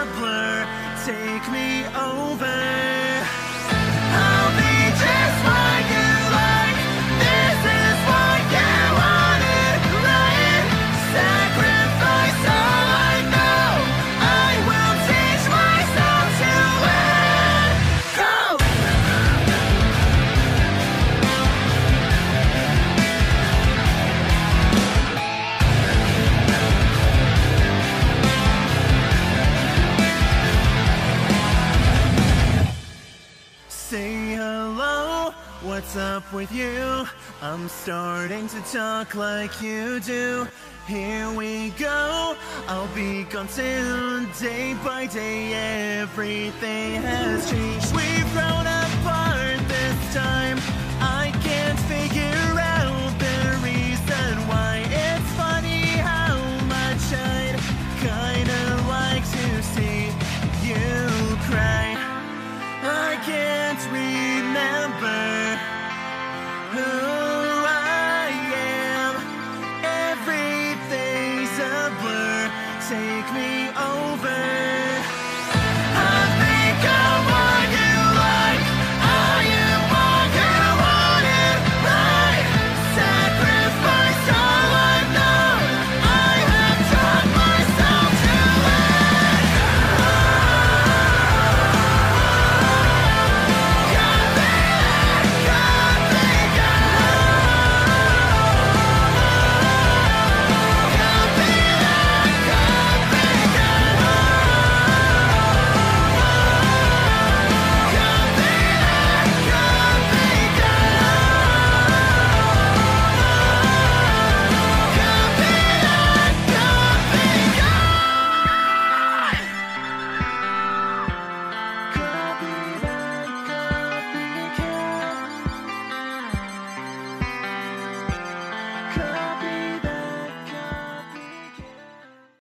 a blur. Take me over. I'll be just what you like. This is what you wanted, right? Sacrifice all I know. I will teach myself to let go. Say hello, what's up with you? I'm starting to talk like you do. Here we go, I'll be gone soon. Day by day, everything has changed. We've grown apart this time. I can't figure